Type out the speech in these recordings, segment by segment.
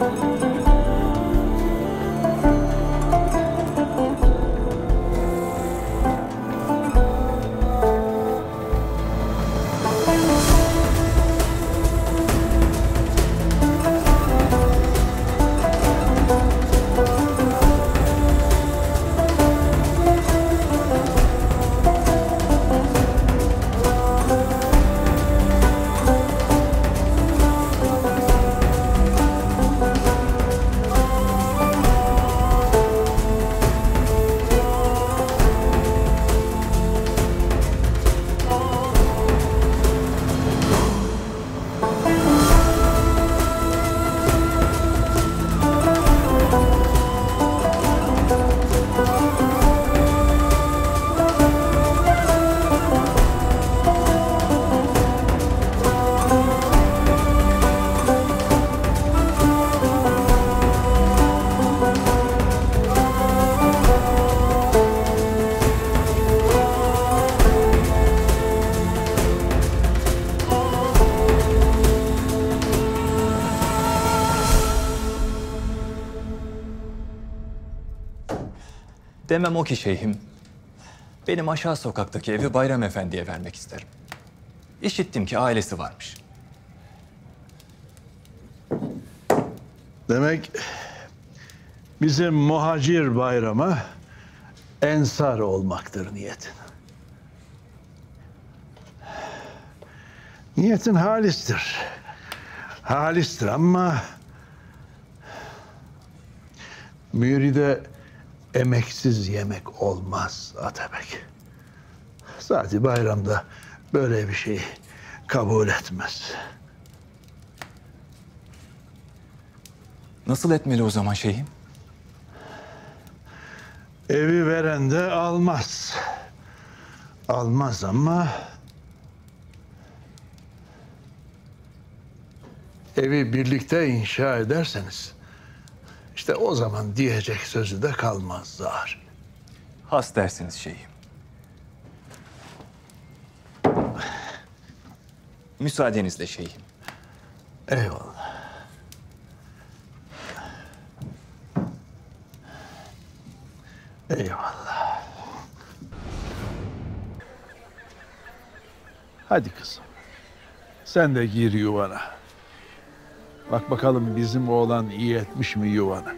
Demem o ki şeyhim, benim aşağı sokaktaki evi Bayram Efendi'ye vermek isterim. İşittim ki ailesi varmış. Demek bizim muhacir Bayram'a ensar olmaktır niyetin. Niyetin halistir. Halistir ama müride emeksiz yemek olmaz Atabek. Zaten Bayram'da böyle bir şey kabul etmez. Nasıl etmeli o zaman şeyhim? Evi veren de almaz. Almaz ama evi birlikte inşa ederseniz işte o zaman diyecek sözü de kalmaz zar. Has dersiniz şeyhim. Müsaadenizle şeyhim. Eyvallah. Eyvallah. Hadi kızım. Sen de gir yuvana. Bak bakalım bizim oğlan iyi etmiş mi yuvanı?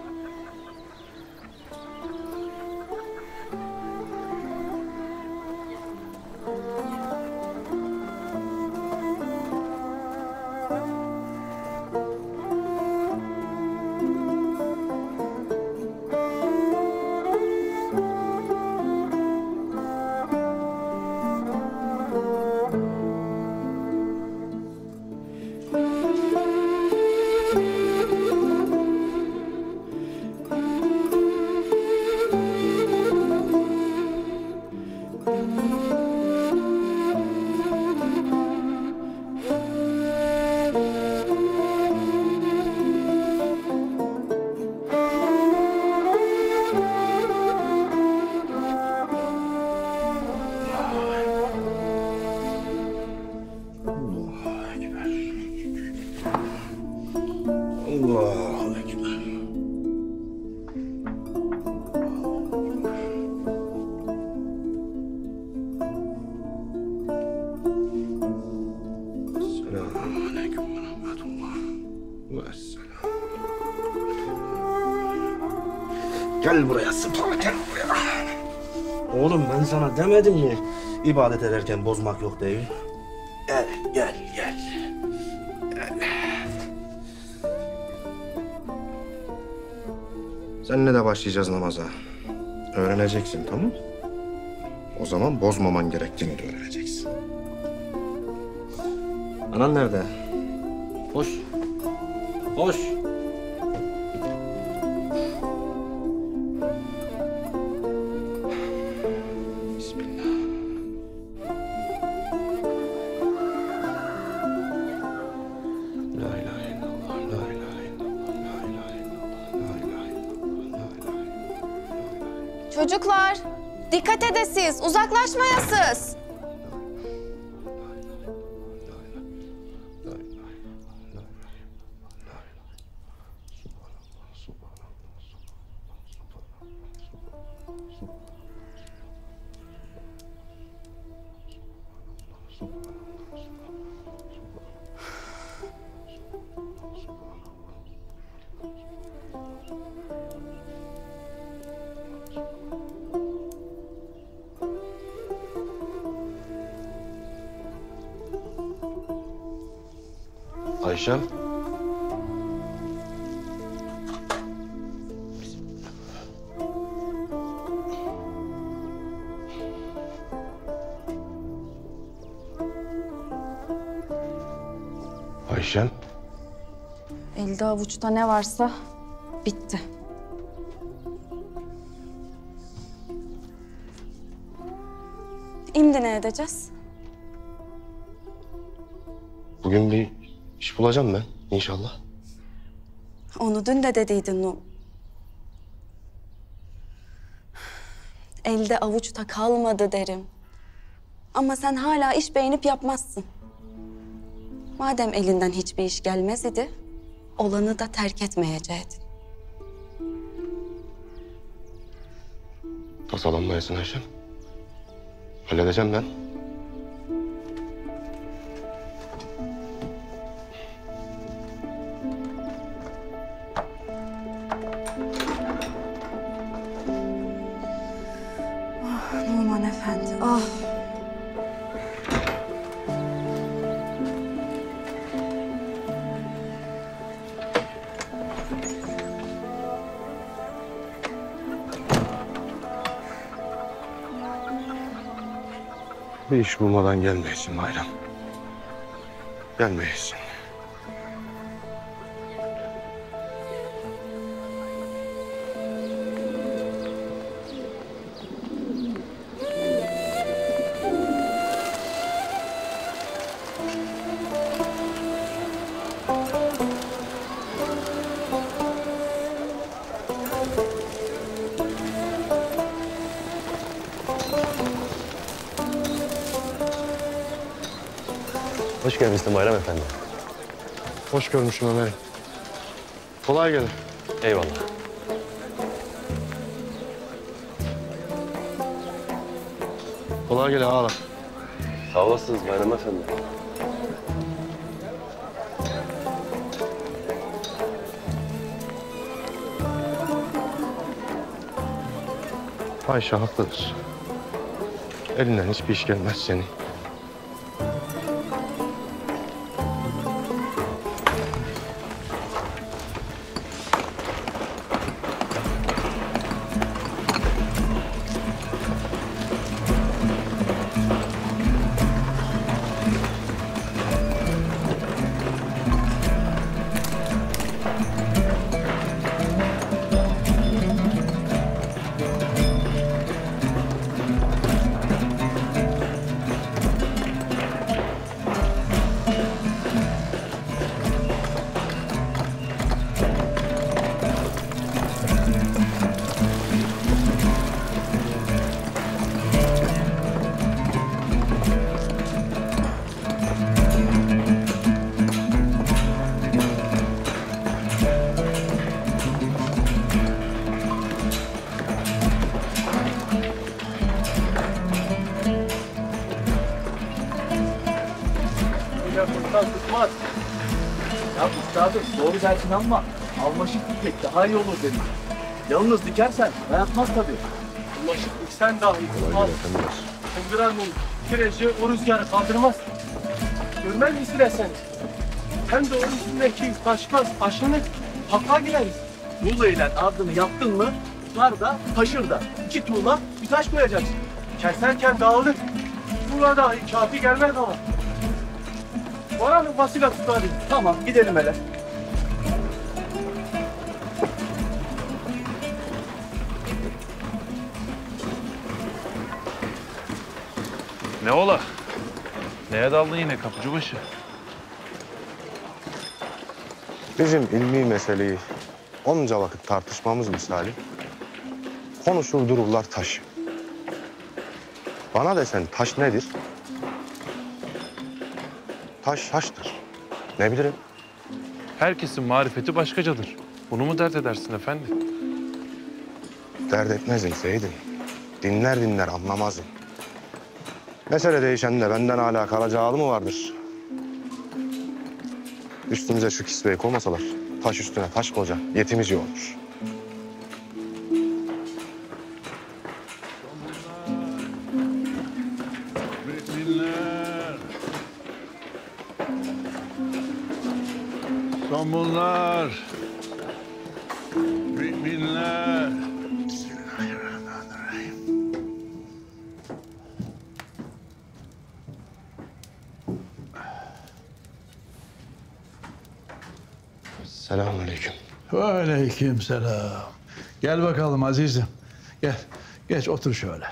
Allahu Ekber. Selamünaleyküm ve rahmetullah. Vesselam. Gel buraya Sıpa, gel buraya. Oğlum ben sana demedim mi ibadet ederken bozmak yok değil. Gel, gel, gel. Seninle de başlayacağız namaza. Öğreneceksin, tamam mı? O zaman bozmaman gerektiğini de öğreneceksin. Anan nerede? Koş. Koş. Bismillah. La ilahe illallah, la ilahe illallah, la ilahe illallah, la ilahe illallah, la ilahe illallah. Çocuklar, dikkat edesiz, uzaklaşmayasız. Ayşem. Ayşem. Elde avuçta ne varsa bitti. Şimdi ne edeceğiz? Bugün bir iş bulacağım ben inşallah. Onu dün de dediydin o. Elde avuçta kalmadı derim. Ama sen hala iş beğenip yapmazsın. Madem elinden hiçbir iş gelmez idi, olanı da terk etmeyeceydin. Tasalanmayasın Ayşem. Halledeceğim ben. Numan Efendi, ah! Bir iş bulmadan gelmeyesin Bayram. Gelmeyesin. Hoş gelmişsin Bayram Efendi. Hoş görmüşüm Ömer'im. Kolay gelin. Eyvallah. Kolay gelin ağalar. Sağ olasınız Bayram Efendi. Ayşe haklıdır. Elinden hiçbir iş gelmez senin. Tutmaz. Ya üstadım doğru dersin ama almaşık dikmek daha iyi olur dedim. Yalnız dikersen dayanmaz tabii. Almaşık diksen dahi tutmaz. Kıngıran mı? Kireci o rüzgarı kaldırmaz. Görmez misin sen? Hem de onun üstündeki taşmaz aşını hakka gireriz. Tuğla ile ardını yaptın mı tutar da taşır da. İki tuğla bir taş koyacaksın. Keserken dağılır. Tuğla dahi kafi gelmez ama. Bana mı basıyla tut hadi. Tamam gidelim hele. Ne ola? Neye daldın yine kapıcıbaşı? Bizim ilmi meseleyi onca vakit tartışmamız misali konuşur dururlar taş. Bana desen taş nedir? Taş taştır. Ne bilirim? Herkesin marifeti başkacadır. Bunu mu dert edersin efendi? Dert etmezdim Seyit'im. Dinler dinler anlamazdım. Mesele değişen de benden hala kalacağı mı vardır? Üstümüze şu kisveyi koymasalar taş üstüne taş koca yetimiz iyi olur. Mamunlar, müminler. Bismillahirrahmanirrahim. Selamünaleyküm. Ve aleykümselam. Gel bakalım azizim. Gel, geç otur şöyle.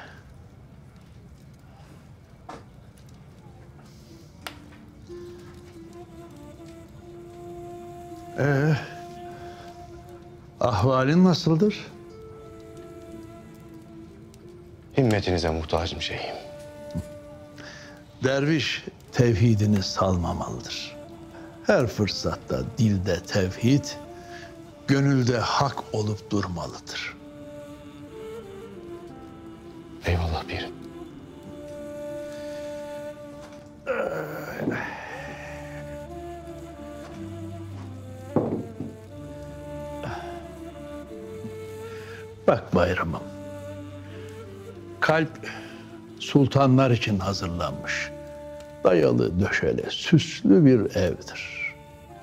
Ahvalin nasıldır? Himmetinize muhtacım şeyhim. Derviş tevhidini salmamalıdır. Her fırsatta dilde tevhid, gönülde hak olup durmalıdır. Eyvallah pirim. Bak bayramım, kalp sultanlar için hazırlanmış, dayalı döşeli, süslü bir evdir.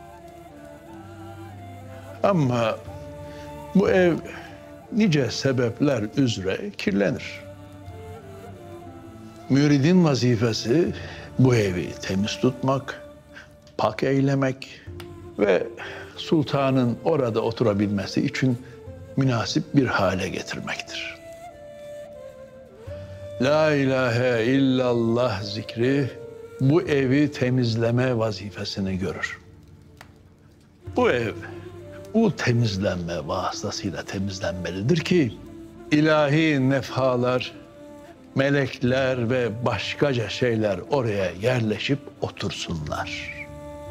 Ama bu ev nice sebepler üzere kirlenir. Müridin vazifesi bu evi temiz tutmak, pak eylemek ve sultanın orada oturabilmesi için münasip bir hale getirmektir. La ilahe illallah zikri bu evi temizleme vazifesini görür. Bu ev bu temizlenme vasıtasıyla temizlenmelidir ki ilahi nefhalar, melekler ve başkaca şeyler oraya yerleşip otursunlar.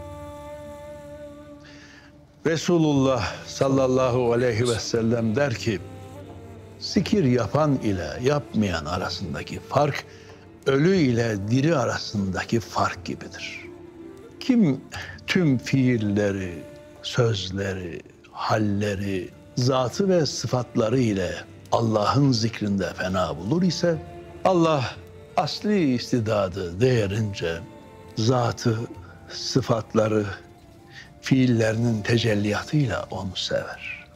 Resulullah sallallahu aleyhi ve sellem der ki, zikir yapan ile yapmayan arasındaki fark, ölü ile diri arasındaki fark gibidir. Kim tüm fiilleri, sözleri, halleri, zatı ve sıfatları ile Allah'ın zikrinde fena bulur ise, Allah asli istidadı değerince zatı, sıfatları, fiillerinin tecelliyatıyla onu sever.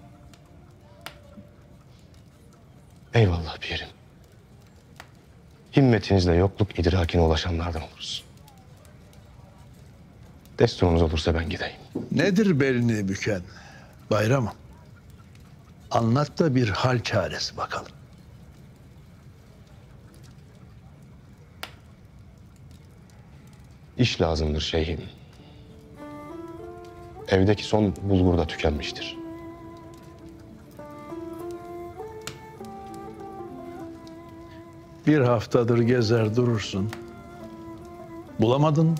Eyvallah pirim. Himmetinizle yokluk idrakine ulaşanlardan oluruz. Desturunuz olursa ben gideyim. Nedir belini büken bayramım? Anlat da bir hal çaresi bakalım. İş lazımdır şeyhim. Evdeki son bulgur da tükenmiştir. Bir haftadır gezer durursun. Bulamadın.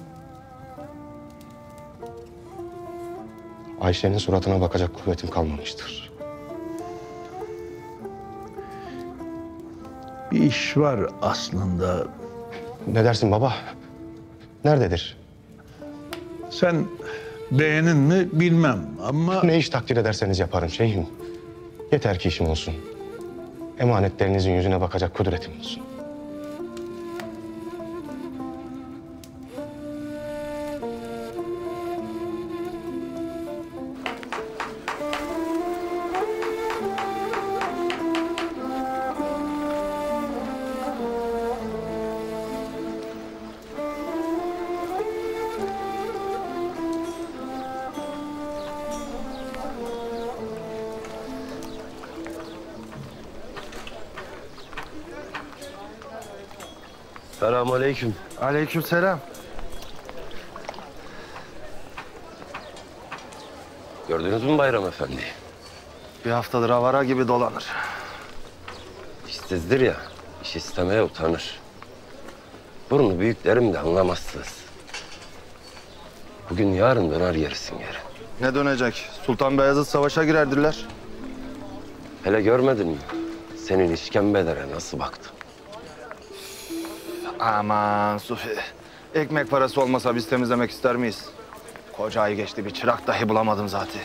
Ayşe'nin suratına bakacak kuvvetim kalmamıştır. Bir iş var aslında. Ne dersin baba? Nerededir? Sen beğenin mi bilmem ama... Ne iş takdir ederseniz yaparım şeyhim. Yeter ki işim olsun. Emanetlerinizin yüzüne bakacak kudretim olsun. Selamünaleyküm. Aleykümselam. Gördünüz mü Bayram Efendi? Bir haftadır avara gibi dolanır. İşsizdir ya, iş istemeye utanır. Burnu büyüklerim de anlamazsınız. Bugün yarın döner gerisin geri. Ne dönecek? Sultan Beyazıt savaşa girerdiler. Hele görmedin mi? Senin işkembelere nasıl baktım? Aman Sufi. Ekmek parası olmasa biz temizlemek ister miyiz? Koca ay geçti, bir çırak dahi bulamadım zaten.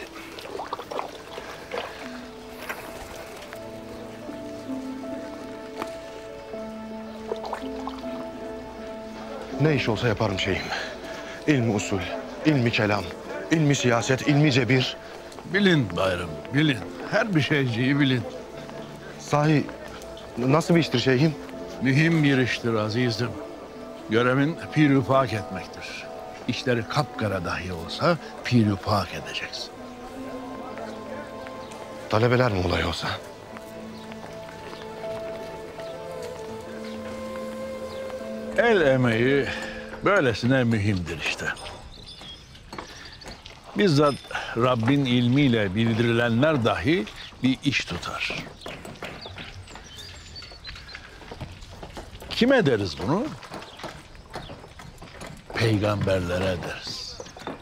Ne iş olsa yaparım şeyhim. İlmi usul, ilmi kelam, İlmi siyaset, ilmi cebir. Bilin Bayram, bilin. Her bir şeyciyi bilin. Sahi nasıl bir iştir şeyhim? Mühim bir iştir azizim. Görevin pir-i pak etmektir. İşleri kapkara dahi olsa pir-i pak edeceksin. Talebeler mi olay olsa? El emeği böylesine mühimdir işte. Bizzat Rabbin ilmiyle bildirilenler dahi bir iş tutar. Kime deriz bunu? Peygamberlere deriz.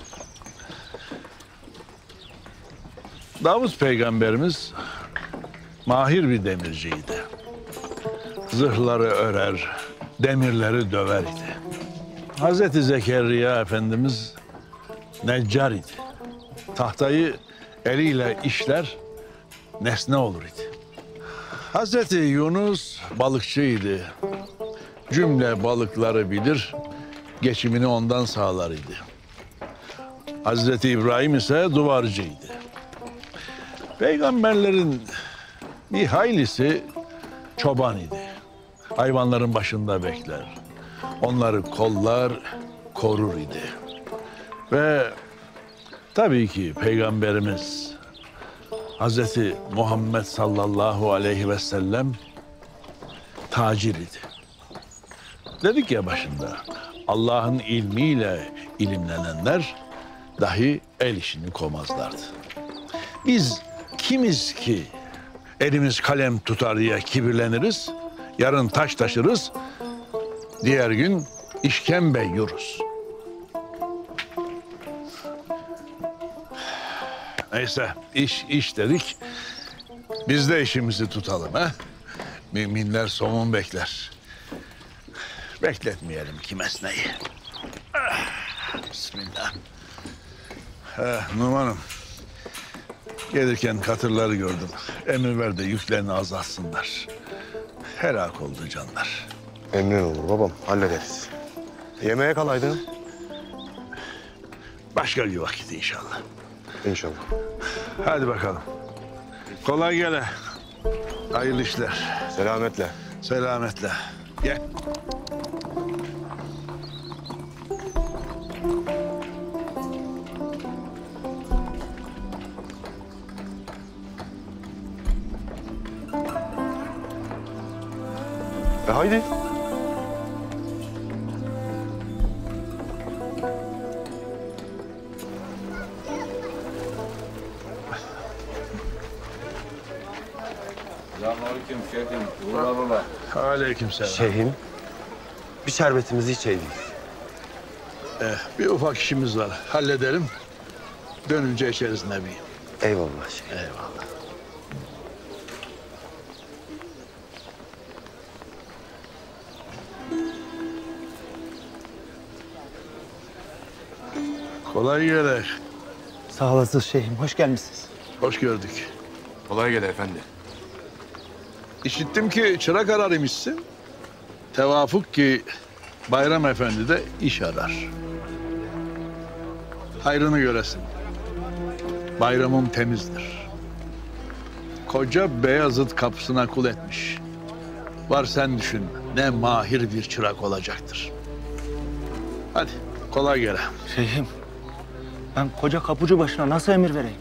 Davut peygamberimiz mahir bir demirciydi. Zırhları örer, demirleri döver idi. Hazreti Zekeriya Efendimiz neccar idi. Tahtayı eliyle işler, nesne olur idi. Hazreti Yunus balıkçıydı. Cümle balıkları bilir, geçimini ondan sağlar idi. Hazreti İbrahim ise duvarcıydı. Peygamberlerin bir haylisi çoban idi. Hayvanların başında bekler. Onları kollar, korur idi. Ve tabii ki Peygamberimiz Hazreti Muhammed sallallahu aleyhi ve sellem tacir idi. Dedik ya başında, Allah'ın ilmiyle ilimlenenler dahi el işini komazlardı. Biz kimiz ki elimiz kalem tutar diye kibirleniriz, yarın taş taşırız, diğer gün işkembe yiyoruz. Neyse, iş dedik, biz de işimizi tutalım ha. Müminler somun bekler. Bekletmeyelim kimesneyi. Bismillah. Numan'ım. Gelirken katırları gördüm. Emir ver de yüklerini azaltsınlar. Helak oldu canlar. Emrin olur babam, hallederiz. Yemeğe kalaydın. Başka bir vakit inşallah. İnşallah. Hadi bakalım. Kolay gele. Hayırlı işler. Selametle. Selametle. Gel. Haydi. Selamünaleyküm şefim. Uğurlar baba. Aleykümselam. Şeyhim, bir şerbetimizi içeydik. Bir ufak işimiz var. Halledelim. Dönünce içeriz Nebi. Eyvallah şeyhim. Eyvallah. Kolay gele. Sağ olasınız şeyhim. Hoş gelmişsiniz. Hoş gördük. Kolay gele efendi. İşittim ki çırak ararmışsın. Tevafuk ki Bayram Efendi de iş arar. Hayrını göresin. Bayramım temizdir. Koca Beyazıt kapısına kul etmiş. Var sen düşün, ne mahir bir çırak olacaktır. Hadi kolay gele. Şeyhim, ben koca kapıcı başına nasıl emir vereyim?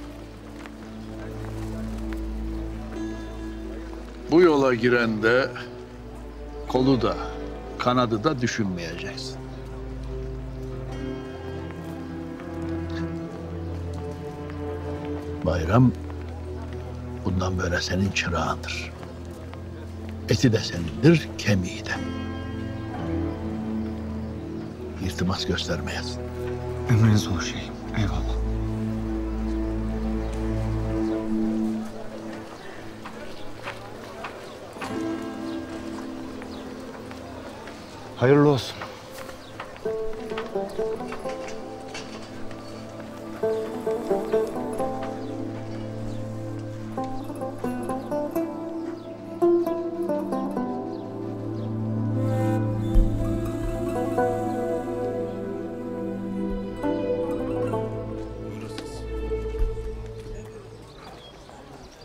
Bu yola girende kolu da kanadı da düşünmeyeceksin. Bayram bundan böyle senin çırağındır. Eti de senindir, kemiği de. İltimas göstermeyesin. Emriniz olur şeyhim. Eyvallah. Hayırlı olsun.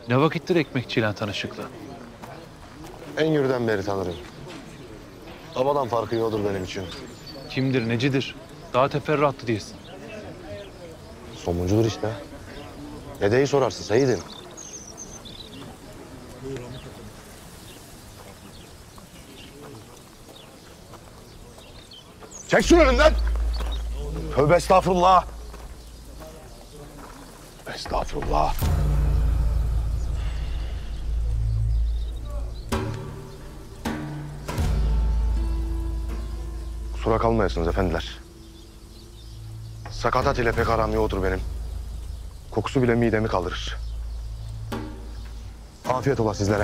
Ne vakittir ekmekçiyle tanışıklı? En yürüden beri tanırım. Babadan farkı yoktur benim için. Kimdir, necidir? Daha teferruatlı değilsin. Somuncudur işte. Dedeyi sorarsın Seyit'im. Çek şunu önümden! Tövbe estağfurullah! Estağfurullah! Kusura kalmayasınız efendiler. Sakatat ile pek aram yoktur benim. Kokusu bile midemi kaldırır. Afiyet ola sizlere.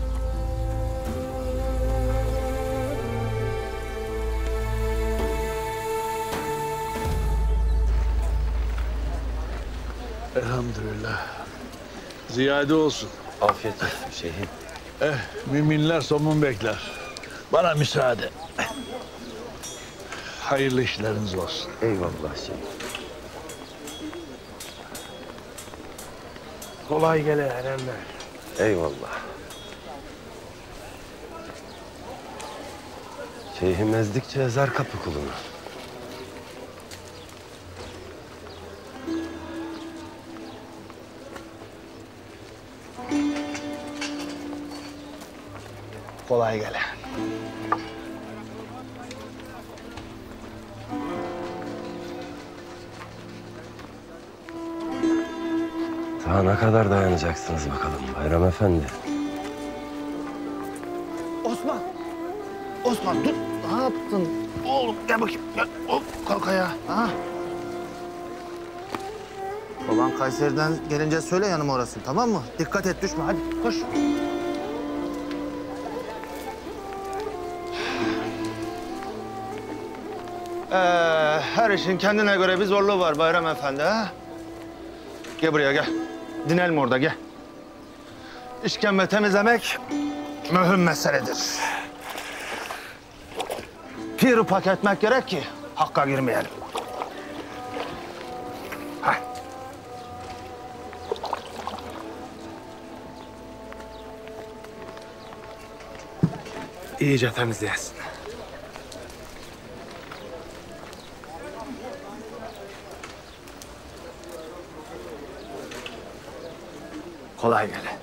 Elhamdülillah. Ziyade olsun. Afiyet olsun şeyhim. Müminler somun bekler. Bana müsaade. Hayırlı işleriniz olsun. Eyvallah şeyhim. Kolay gele erenler. Eyvallah. Şeyhim ezdikçe ezer kapı kulunu. Kolay gele. Daha ne kadar dayanacaksınız bakalım Bayram Efendi? Osman! Osman dur! Ne yaptın? Oğlum gel bakayım. Gel. Hop, kalk ayağa. Ha? Baban Kayseri'den gelince söyle yanıma orasın, tamam mı? Dikkat et, düşme. Hadi koş. Her işin kendine göre bir zorluğu var Bayram Efendi, ha? Gel buraya, gel. Dinelim orada, gel. İşkembe temizlemek mühim meseledir. Pir pak etmek gerek ki hakka girmeyelim. Hah. İyice temizleyesin. Kolay gele.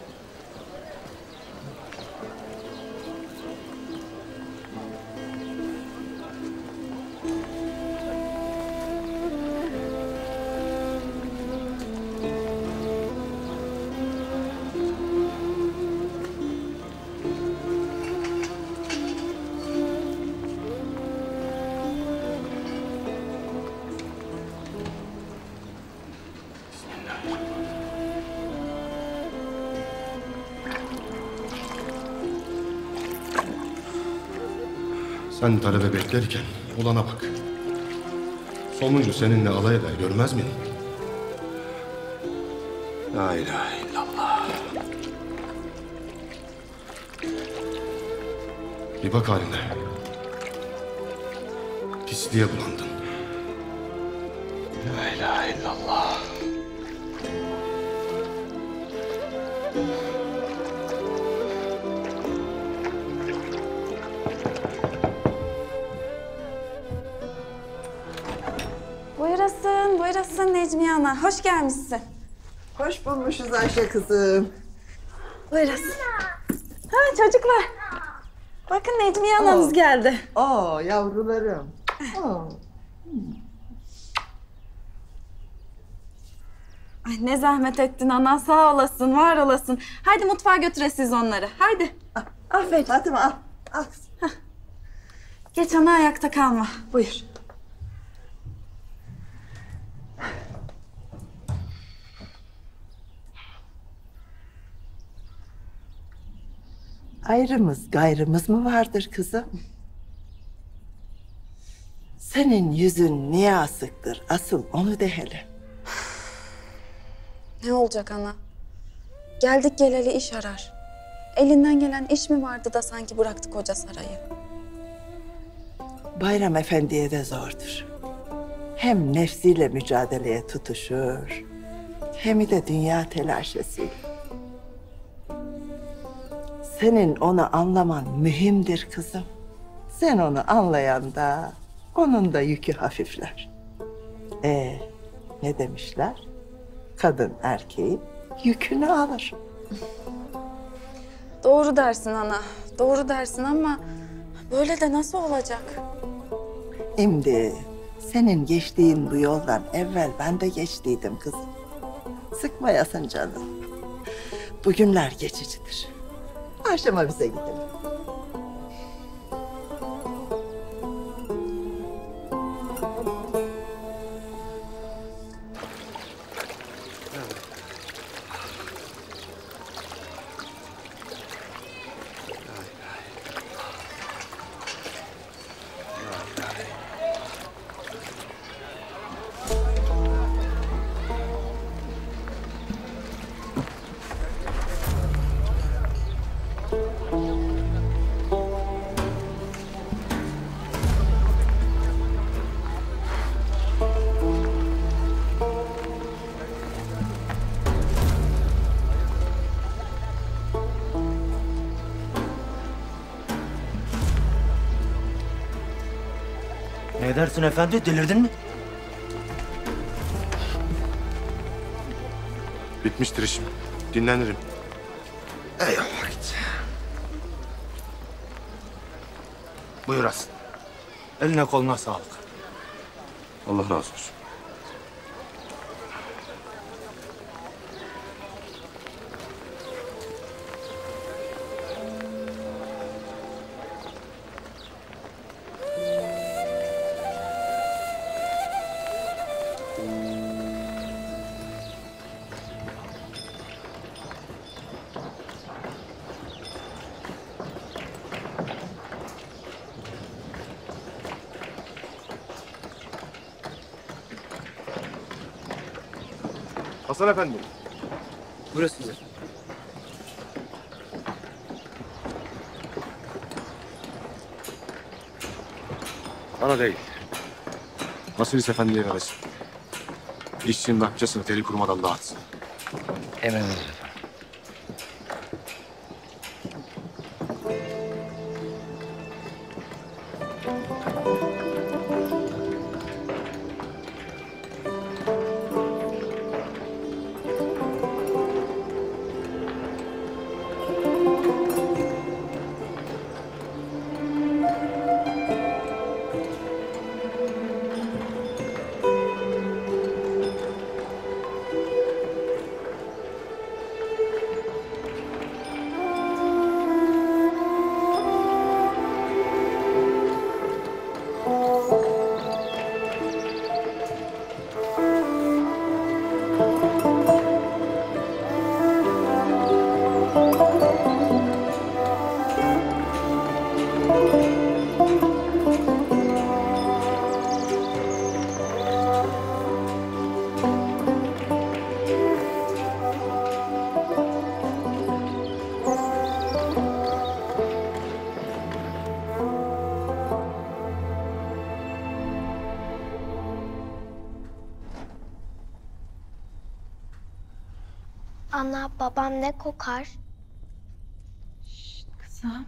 Sen talebe beklerken olana bak. Somuncu seninle alay eder, görmez miyim? La ilahe illallah. Bir bak haline. Pisliğe bulandın. La ilahe illallah. Buyurasın, buyurasın Necmiye Ana. Hoş gelmişsin. Hoş bulmuşuz Ayşe kızım. Buyurasın. Ha çocuklar. Bakın Necmiye Ana'nız geldi. Oo yavrularım. Oo. Ay ne zahmet ettin ana. Sağ olasın, var olasın. Haydi mutfağa götüresiz onları. Haydi. Aferin. Fatıma al. Al. Geç ana, ayakta kalma. Buyur. Ayrımız gayrımız mı vardır kızım? Senin yüzün niye asıktır? Asıl onu de hele. Ne olacak ana? Geldik geleli iş arar. Elinden gelen iş mi vardı da sanki bıraktı koca sarayı? Bayram Efendi'ye de zordur. Hem nefsiyle mücadeleye tutuşur, hem de dünya telaşesiyle. senin onu anlaman mühimdir kızım. Sen onu anlayanda onun da yükü hafifler. Ne demişler? Kadın erkeğin yükünü alır. Doğru dersin ana, doğru dersin ama böyle de nasıl olacak? Şimdi senin geçtiğin bu yoldan evvel ben de geçtiydim kızım. Sıkmayasın canım. Bugünler geçicidir. Akşama bize gidelim. Ne dersin efendi? Delirdin mi? Bitmiştir işim. Dinlenirim. Eyvallah git. Buyur Aslı. Eline koluna sağlık. Allah razı olsun. Hasan Efendi. Burası size. Bana değil. Vasilis Efendi'ye veresin. İşçinin nakçasını teli kurumadan dağıtsın. Emredersiniz. Ana, babam ne kokar? Kızım.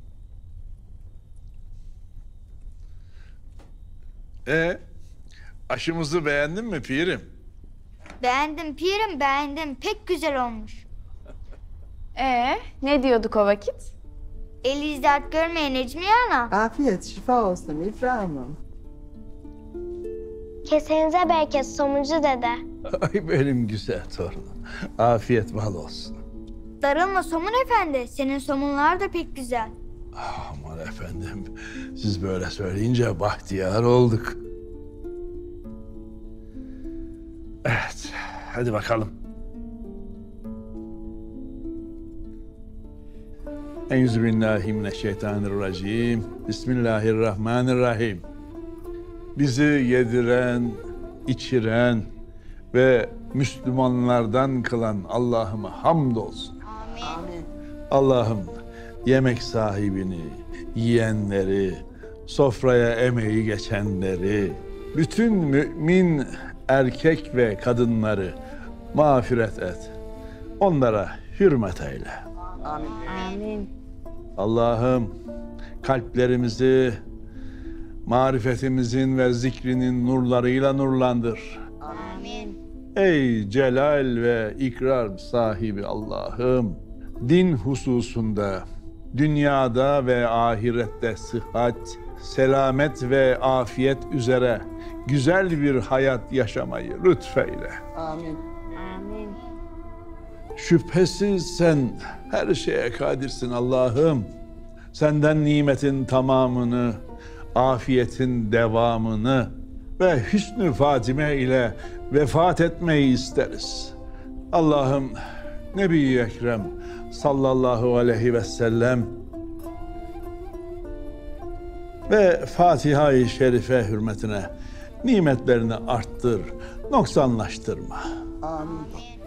Aşımızı beğendin mi pirim? Beğendim pirim, beğendim. Pek güzel olmuş. Ne diyorduk o vakit? Eli dert görmeyen Necmiye ana. Afiyet, şifa olsun İbrahim'im. Kesenize bereket somuncu dede. Ay benim güzel torunum. Afiyet bal olsun. Darılma Somun Efendi. Senin somunlar da pek güzel. Aman efendim, siz böyle söyleyince bahtiyar olduk. Evet, hadi bakalım. Euzubillahimineşşeytanirracim. Bismillahirrahmanirrahim. Bizi yediren, içiren ve Müslümanlardan kılan Allah'ıma hamdolsun. Amin. Allah'ım yemek sahibini, yiyenleri, sofraya emeği geçenleri, bütün mümin erkek ve kadınları mağfiret et. Onlara hürmet eyle. Amin. Allah'ım kalplerimizi marifetimizin ve zikrinin nurlarıyla nurlandır. Amin. Ey celal ve ikrar sahibi Allah'ım, din hususunda, dünyada ve ahirette sıhhat, selamet ve afiyet üzere güzel bir hayat yaşamayı lütfeyle. Amin. Amin. Şüphesiz sen her şeye kadirsin Allah'ım. Senden nimetin tamamını, afiyetin devamını ve hüsnü fatime ile vefat etmeyi isteriz. Allah'ım Nebi-i Ekrem sallallahu aleyhi ve sellem ve Fatiha-i Şerife hürmetine nimetlerini arttır, noksanlaştırma. Amin.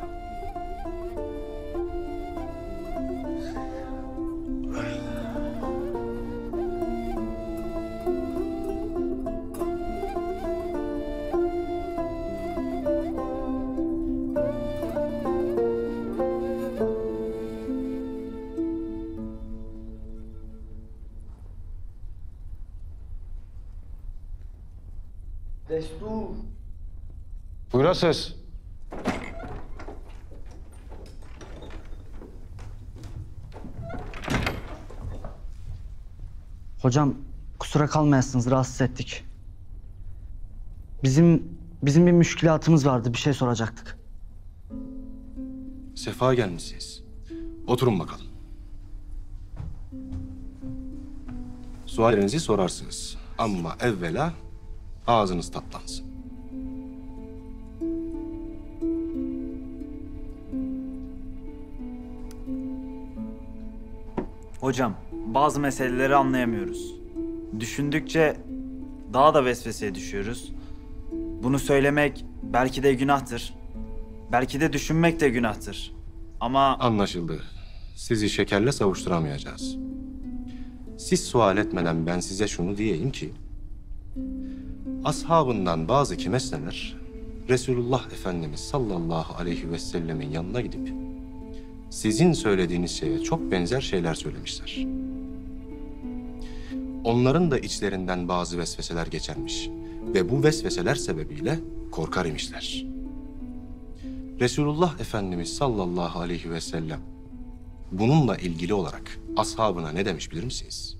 Destur. Buyurasız. Hocam kusura kalmayasınız, rahatsız ettik. Bizim bir müşkülatımız vardı, bir şey soracaktık. Sefa gelmişsiniz. Oturun bakalım. Suallerinizi sorarsınız. Ama evvela ağzınız tatlansın. Hocam, bazı meseleleri anlayamıyoruz. Düşündükçe daha da vesveseye düşüyoruz. Bunu söylemek belki de günahtır. Belki de düşünmek de günahtır. Ama... Anlaşıldı. Sizi şekerle savuşturamayacağız. Siz sual etmeden ben size şunu diyeyim ki... Ashabından bazı kimesneler... Resulullah Efendimiz sallallahu aleyhi ve sellemin yanına gidip... Sizin söylediğiniz şeye çok benzer şeyler söylemişler. Onların da içlerinden bazı vesveseler geçermiş. Ve bu vesveseler sebebiyle korkar imişler. Resulullah Efendimiz sallallahu aleyhi ve sellem bununla ilgili olarak ashabına ne demiş bilir misiniz?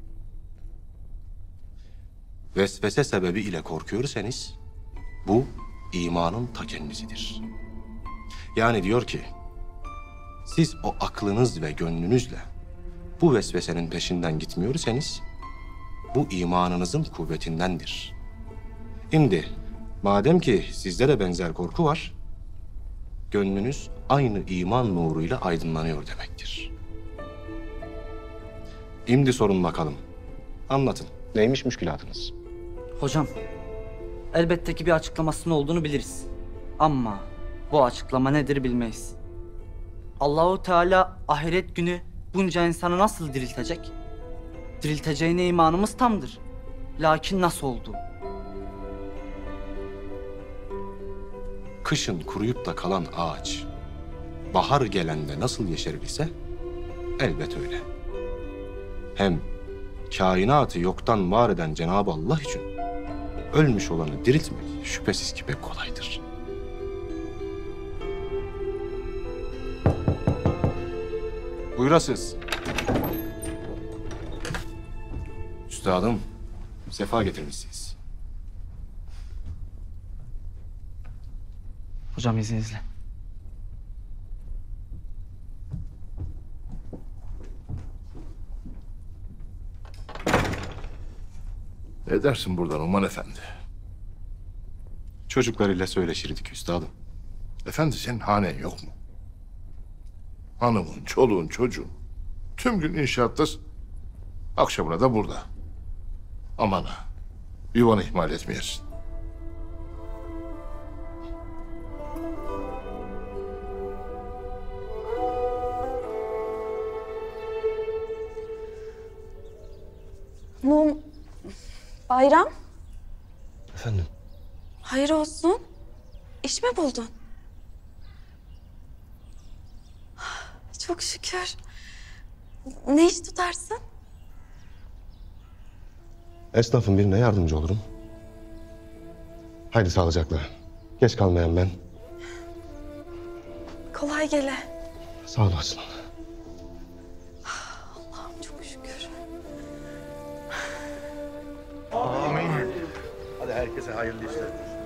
Vesvese sebebiyle korkuyorsanız bu imanın ta kendisidir. Yani diyor ki siz o aklınız ve gönlünüzle bu vesvesenin peşinden gitmiyorsanız bu imanınızın kuvvetindendir. Şimdi madem ki sizde de benzer korku var, gönlünüz aynı iman nuruyla aydınlanıyor demektir. Şimdi sorun bakalım. Anlatın. Neymiş müşkülatınız? Hocam, elbette ki bir açıklamasının olduğunu biliriz. Ama bu açıklama nedir bilmeyiz. Allahu Teala ahiret günü bunca insanı nasıl diriltecek? Dirilteceğine imanımız tamdır. Lakin nasıl oldu? Kışın kuruyup da kalan ağaç, bahar gelende nasıl yeşerir ise elbet öyle. Hem kainatı yoktan var eden Cenab-ı Allah için ölmüş olanı diriltmek şüphesiz ki pek kolaydır. Buyurasız. Üstadım, sefa getirmişsiniz. Hocam izninizle. Ne dersin buradan Uman Efendi? Çocuklarıyla söyleşirdik üstadım. Efendi senin hanen yok mu? Hanımın, çoluğun, çocuğun. Tüm gün inşaattasın. Akşamına da burada. Aman ha. Yuvanı ihmal etmeyesin. Mum, Bayram, Efendim? hayır olsun. İş mi buldun? Çok şükür. Ne iş tutarsın? Esnafın birine yardımcı olurum. Haydi sağlıcakla. Geç kalmayan ben. Kolay gele. Sağ olasın. Allah'ım çok şükür. Amin. Hadi herkese hayırlı işler.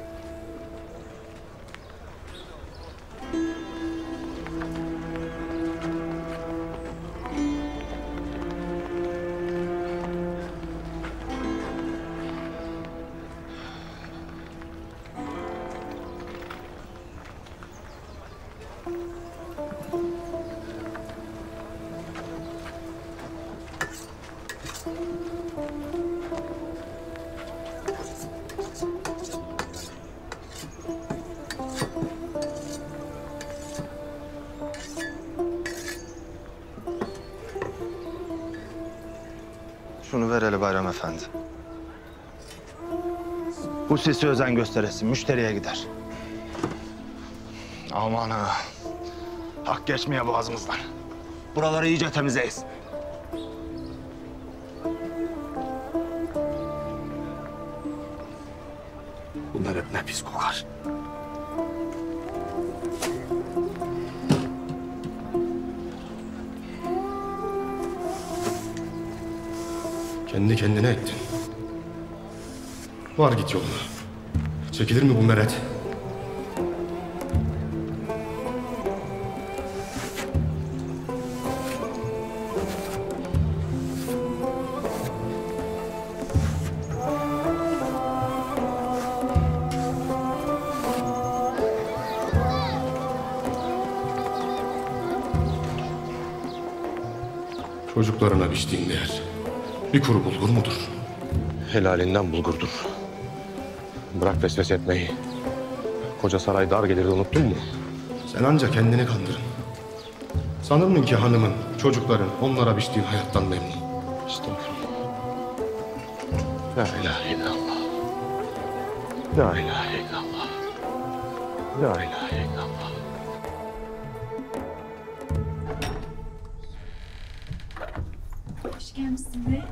Şunu ver hele Bayram Efendi. Bu sesi özen gösteresin, müşteriye gider. Aman ha. Hak geçmeye boğazımızdan. Buraları iyice temizleyiz. Bunlar hep ne pis kokar. Kendi kendine ettin. Var git yoluna. Çekilir mi bu meret? Çocuklarına biçtiğin değer bir kuru bulgur mudur? Helalinden bulgurdur. Bırak vesvese etmeyi. Koca saray dar gelirdi, unuttun mu? Sen ancak kendini kandırın. Sanır mısın ki hanımın, çocukların onlara biçtiğin hayattan memnun? Estağfurullah. La ilahe illallah. La ilahe illallah. La ilahe illallah. Hoş gelmişsin be.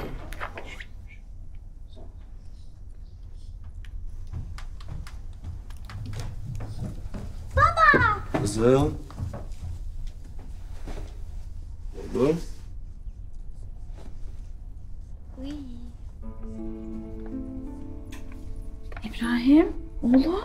Baba! Kızım. Oğlum. Uy. İbrahim, oğlum.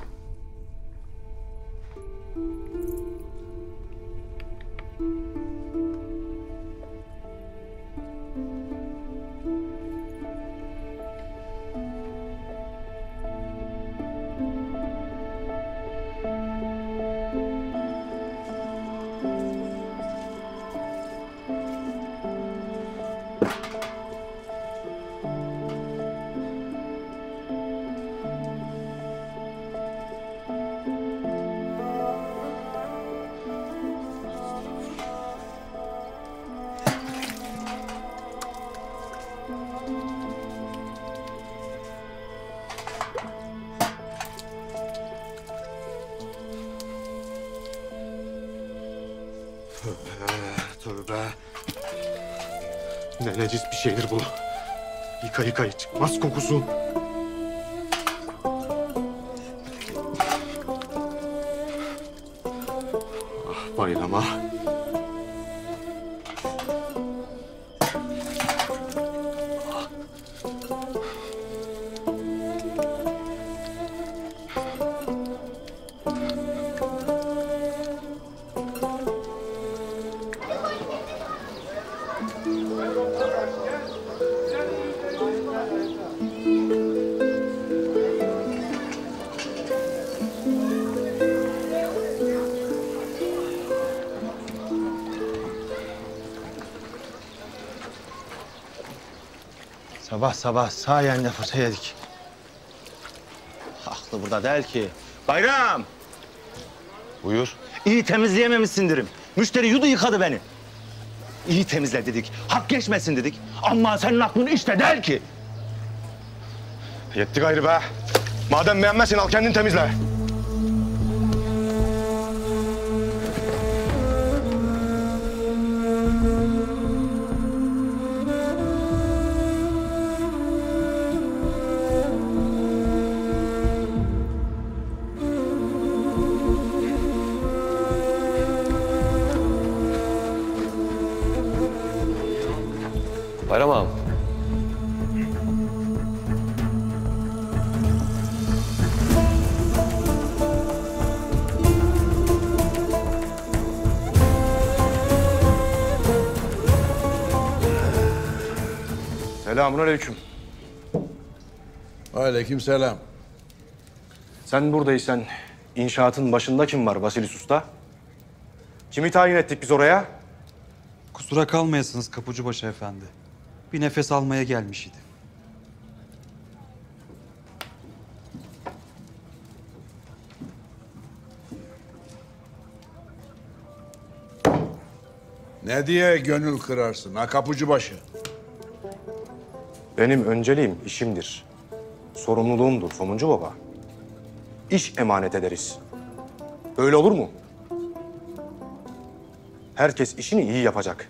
Tövbe. Ne necis bir şeydir bu. Yıka yıka çıkmaz kokusu. Ah bayrama. Sabah sabah sayende fırça yedik. Aklı burada değil ki. Bayram! Buyur. İyi temizleyememişsindirim. Müşteri yudu yıkadı beni. İyi temizle dedik, hak geçmesin dedik. Ama senin aklın işte değil ki. Yetti gayrı be. Madem beğenmezsin al kendin temizle. Bayram ağam. Selamünaleyküm. Aleykümselam. Sen buradaysan inşaatın başında kim var Vasilis Usta? Kimi tayin ettik biz oraya? Kusura kalmayasınız Kapıcıbaşı Efendi. Bir nefes almaya gelmiş idim. Ne diye gönül kırarsın ha Kapıcıbaşı? Benim önceliğim işimdir. Sorumluluğumdur Somuncu Baba. İş emanet ederiz. Öyle olur mu? Herkes işini iyi yapacak.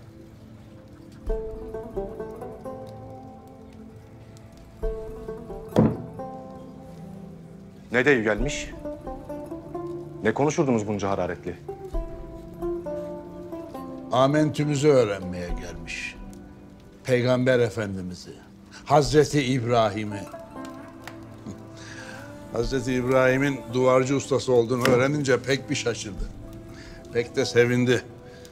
Ne deyi gelmiş? Ne konuşurdunuz bunca hararetli? Amentümüzü öğrenmeye gelmiş. Peygamber Efendimiz'i, Hazreti İbrahim'i. Hazreti İbrahim'in duvarcı ustası olduğunu öğrenince pek bir şaşırdı. Pek de sevindi.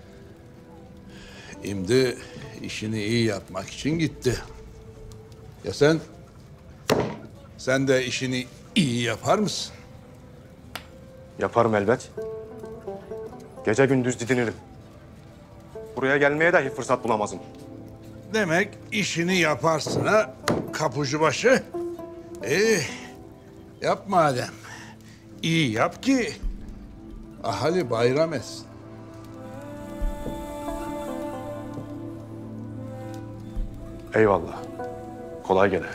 Şimdi işini iyi yapmak için gitti. Ya sen? Sen de işini iyi yapar mısın? Yaparım elbet. Gece gündüz didinirim. Buraya gelmeye dahi fırsat bulamazım. Demek işini yaparsın ha Kapıcıbaşı. Yap madem. İyi yap ki ahali bayram etsin. Eyvallah. Kolay gele.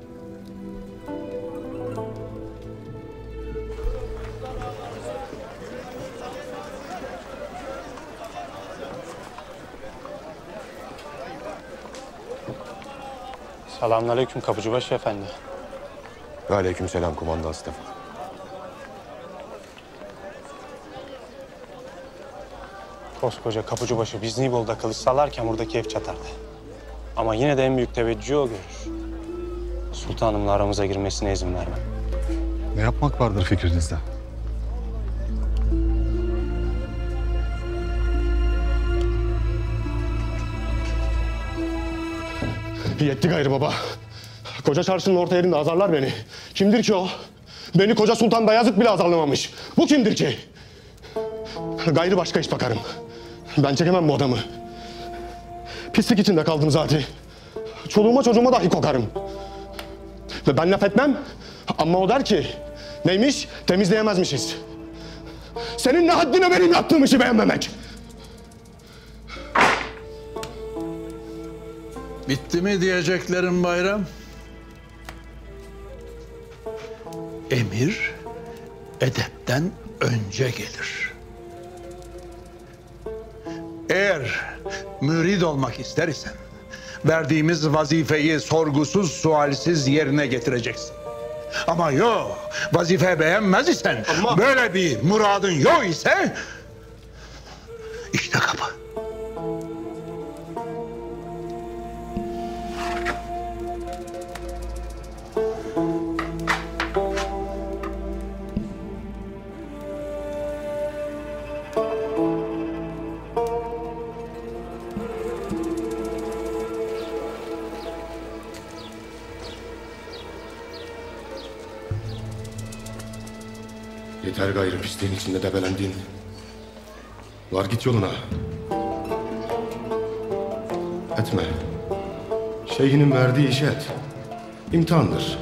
Selamünaleyküm Kapıcıbaşı Efendi. Ve aleykümselam kumandan Stefan. Koskoca Kapıcıbaşı biz Nibolu'da kılıç sallarken buradaki ev çatardı. Ama yine de en büyük teveccühü o görür. Sultanımla aramıza girmesine izin vermem. Ne yapmak vardır fikrinizde? Yetti gayrı baba. Koca çarşının orta yerinde azarlar beni. Kimdir ki o? Beni koca Sultan Bayezid bile azarlamamış. Bu kimdir ki? Gayrı başka iş bakarım. Ben çekemem bu adamı. Pislik içinde kaldım zaten. Çoluğuma çocuğuma dahi kokarım. Ve ben laf etmem ama o der ki neymiş? Temizleyemezmişiz. Senin ne haddine benim yaptığım işi beğenmemek? Bitti mi diyeceklerim Bayram? Emir edepten önce gelir. Eğer mürid olmak ister isen verdiğimiz vazifeyi sorgusuz sualsiz yerine getireceksin. Ama yok, vazife beğenmez isen, böyle bir muradın yok ise işte kapı. Yeter gayrı pisliğin içinde debelendin. Var git yoluna. Etme. Şeyhinin verdiği işi et. İmtihandır.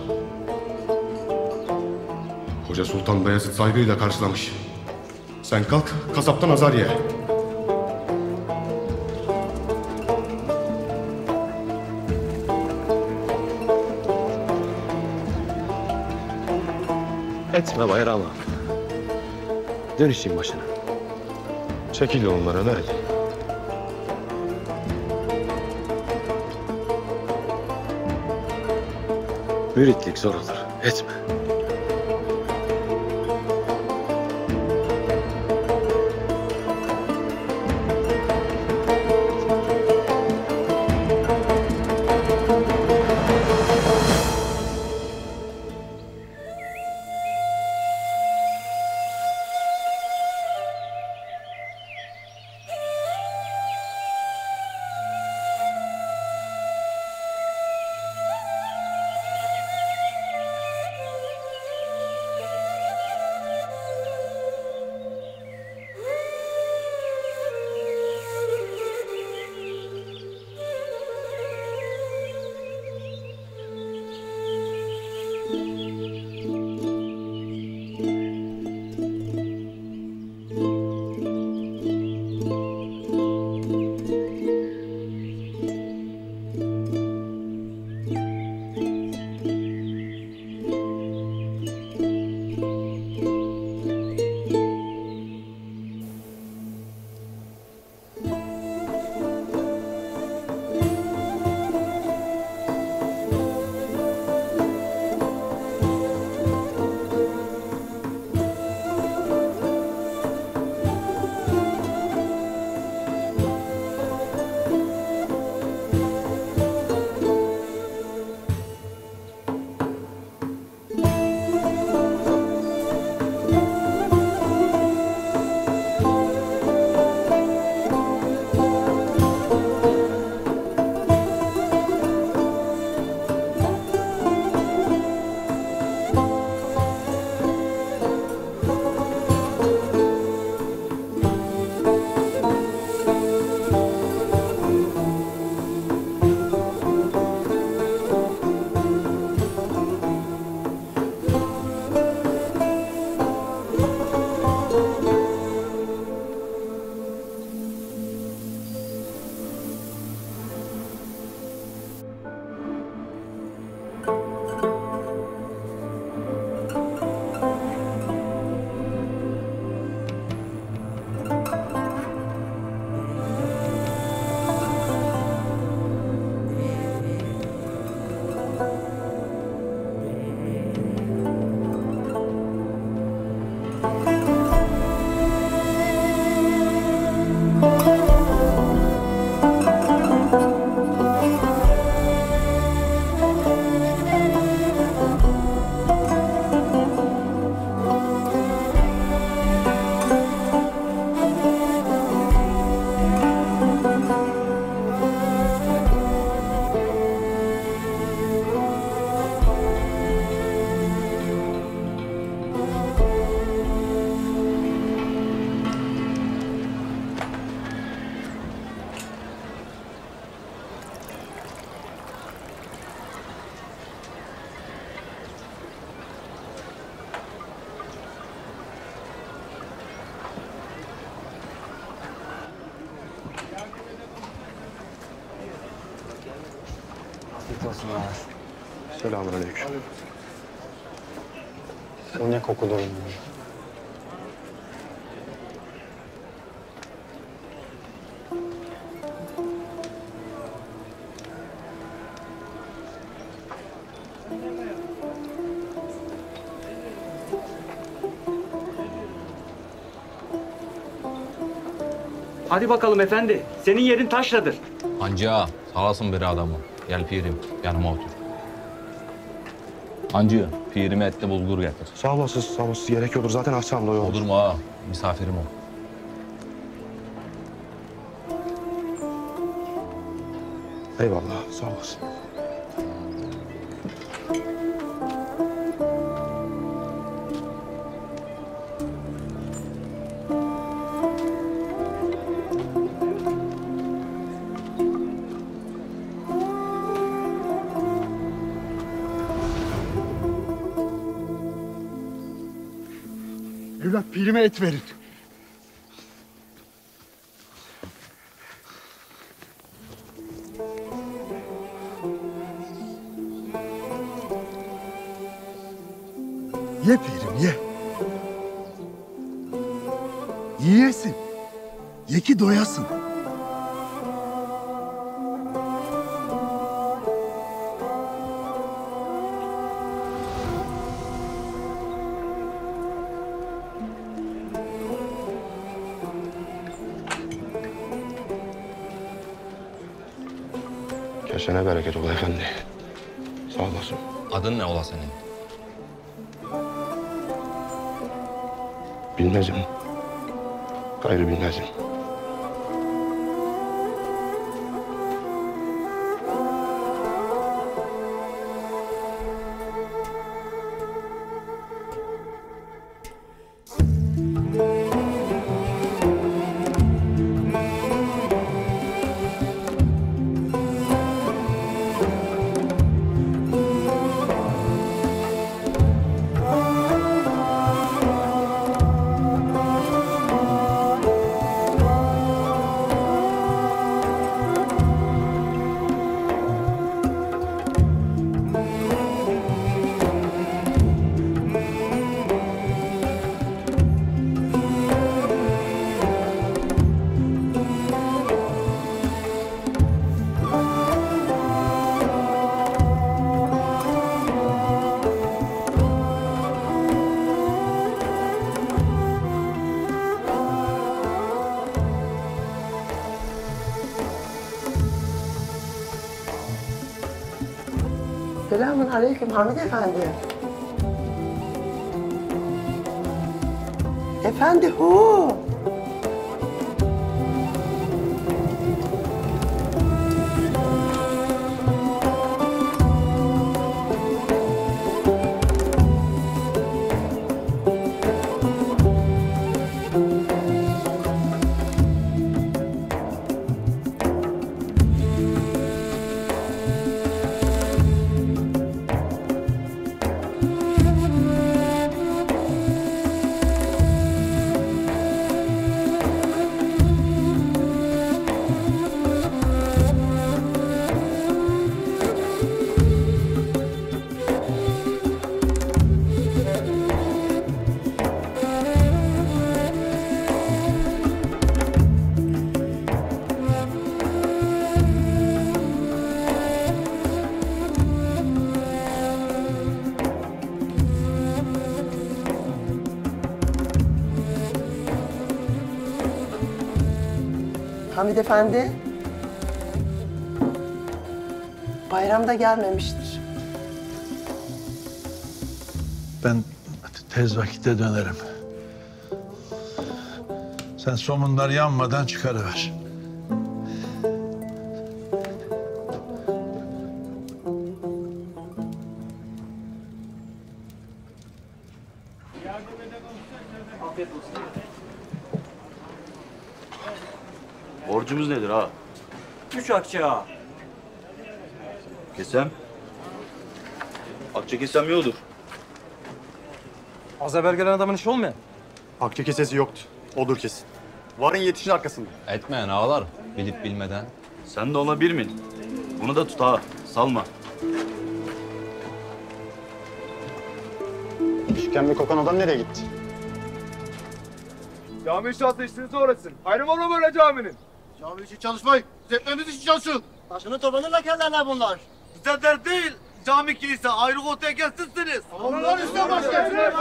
Hoca Sultan Bayezid saygıyla karşılamış. Sen kalk kasaptan azar ye. Etme Bayram ağa. Dön işin başına. Çekil yolundan Ömer Ali. Müritlik zor olur. Etme. Afiyet olsun ağalar. Selamünaleyküm. O ne kokudur ya? Hadi bakalım efendi. Senin yerin taşradır. Hancı ağa, sağ olasın bir adamı. Gel pirim, yanıma otur. Hancı, pirime etli bulgur getir. Sağ olasın, sağ olasın. Gerek yoktur. Zaten akşam da yok. Olur mu ağa? Misafirim ol. Eyvallah, sağ olasın. Evlat pirime et verin. Ye pirim ye. Yiyesin. Ye ki doyasın. Kesene bereket ola efendi. Sağ olasın. Adın ne ola senin? Bilmezim. Gayrı bilmezim. Selamun aleyküm Hamid Efendi. Efendi hu. Hamid Efendi. Bayramda gelmemiştir. Ben tez vakitte dönerim. Sen somunlar yanmadan çıkarıver. Borcumuz nedir ha? 3 akçe ağa. Kesem? Akçe kesem iyi olur. Az evvel gelen adamın işi olmuyor. Akçe kesesi yoktu. Odur kesin. Varın yetişin arkasında. Etmeyin ağalar. Bilip bilmeden. Sen de ona bir min. Bunu da tut ha. Salma. İşkembe kokan adam nereye gitti? Cami inşaatı işinizi öğretsin. Hayrım olur böyle caminin. Cami için çalışmayın. Zevkleriniz için çalışın. Taşını tobanıyla kendilerine bunlar. Bize dert değil. Cami kilise ayrı ortaya kessizsiniz. Onlar üstte başkasınız.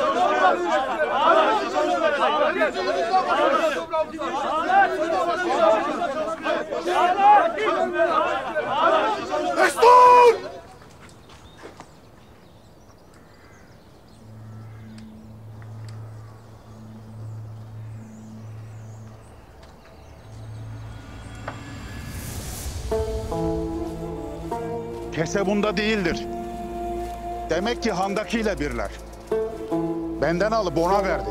Destur! Kese bunda değildir. Demek ki handakiyle birler. Benden alıp ona verdi.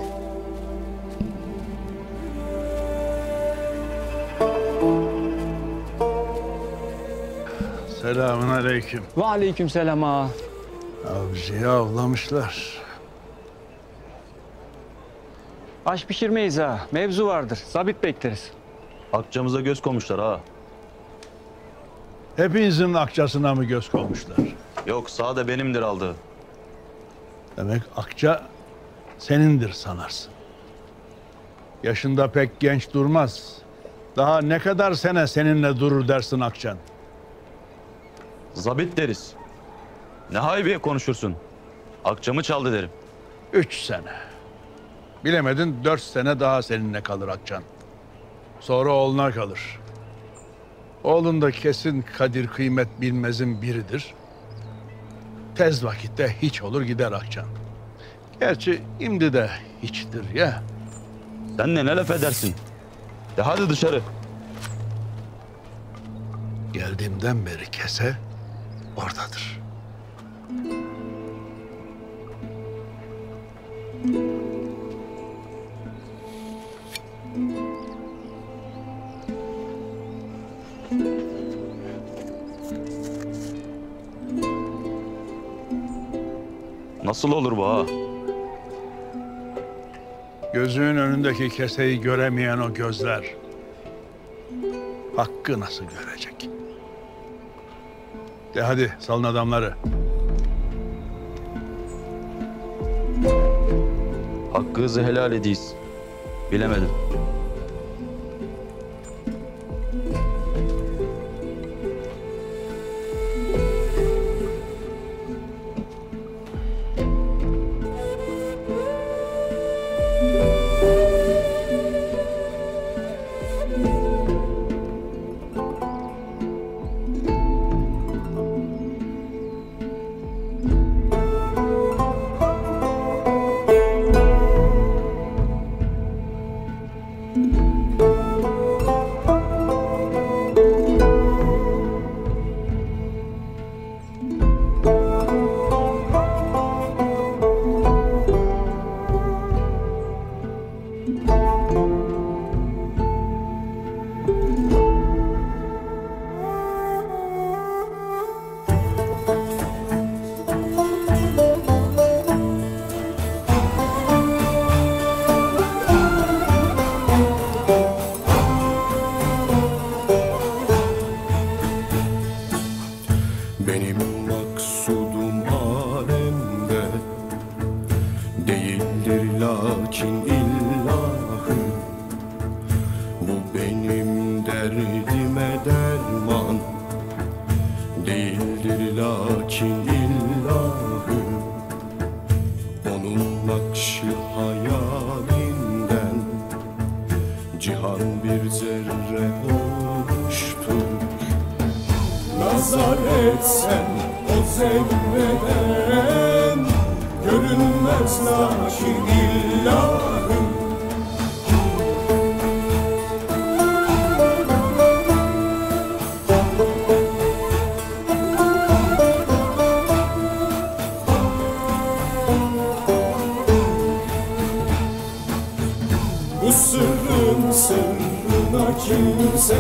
Selamun aleyküm. Ve aleyküm selam ağa. Avcıyı avlamışlar. Aş pişirmeyiz ha. Mevzu vardır. Zabit bekleriz. Akçamıza göz koymuşlar ha. Hepinizin akçasına mı göz koymuşlar? Yok sağda benimdir aldığı. Demek akça senindir sanarsın. Yaşında pek genç durmaz. Daha ne kadar sene seninle durur dersin akçan? Zabit deriz. Ne haybiye konuşursun. Akçamı çaldı derim. 3 sene. Bilemedin 4 sene daha seninle kalır akçan. Sonra oğluna kalır. Oğlun da kesin kadir kıymet bilmezin biridir. Tez vakitte hiç olur gider akçan. Gerçi imdi de hiçtir ya. Sen ne laf edersin? De hadi dışarı. Geldiğimden beri kese oradadır. Nasıl olur bu ha? Gözünün önündeki keseyi göremeyen o gözler hakkı nasıl görecek? De hadi salın adamları. Hakkınızı helal ediyiz. Bilemedim. Benim maksudum alemde değildir lakin illahı. Bu benim derdime derman değildir lakin illahı. Onun nakşı hayalinden cihan bir zerre olmuştur. Nazar etsen o zerreden görünmez lakin illahım. Bu sırrın sırrına kimse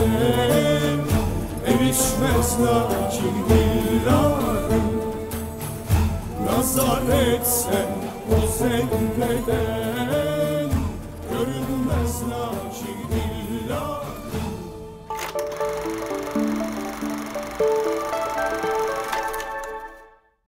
erişmez lakin illahım. Nazar etsen o zerreden görünmez lakin illahım.